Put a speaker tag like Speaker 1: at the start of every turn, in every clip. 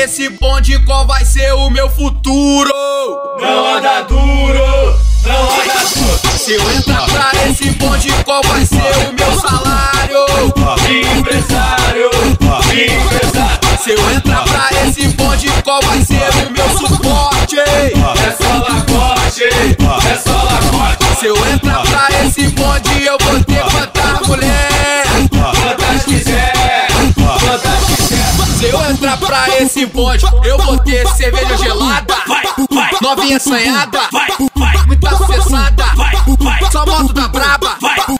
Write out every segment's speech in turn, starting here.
Speaker 1: esse bonde, qual vai ser o meu futuro?
Speaker 2: Não anda duro, não anda duro.
Speaker 1: Se eu entrar pra esse bonde, qual vai ser o meu salário?
Speaker 2: Empresário, empresário.
Speaker 1: Se eu entrar pra esse bonde, qual vai ser o meu suporte?
Speaker 2: É só lacote, é só lacote.
Speaker 1: Se eu entrar pra esse bonde, eu vou ter quantas mulher?
Speaker 2: Quantas quiser, quantas quiser.
Speaker 1: Se eu entrar pra esse bonde, eu vou ter cerveja gelada, novinha assanhada, muita acessada, só moto da braba.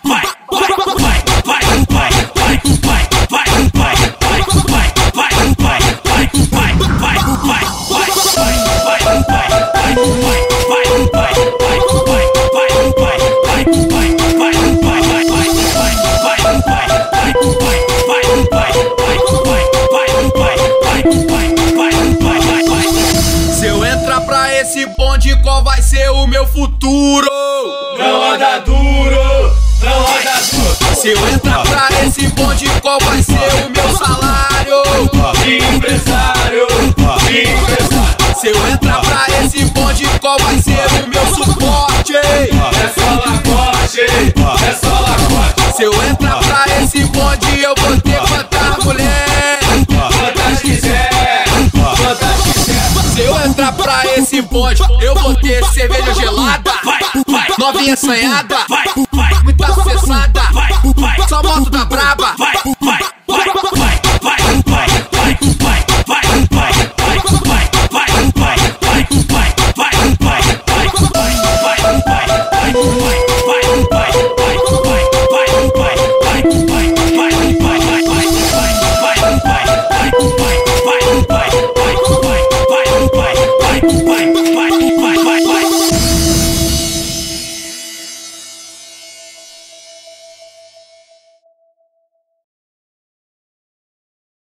Speaker 1: Se eu entrar pra esse bonde, qual vai ser o meu futuro?
Speaker 2: Não anda duro, não anda duro.
Speaker 1: Se eu entrar pra esse bonde, qual vai ser o meu salário?
Speaker 2: Empresário, empresário.
Speaker 1: Se eu entrar pra esse bonde, qual vai ser o meu suporte?
Speaker 2: É só lacote, é só lacote.
Speaker 1: Se eu entrar pra esse bonde, eu vou ter quantas mulher?
Speaker 2: Quantas quiser, quantas quiser.
Speaker 1: Se eu entrar pra esse bonde, eu vou ter cerveja gelada, novinha assanhada, muita acessada, só moto da braba.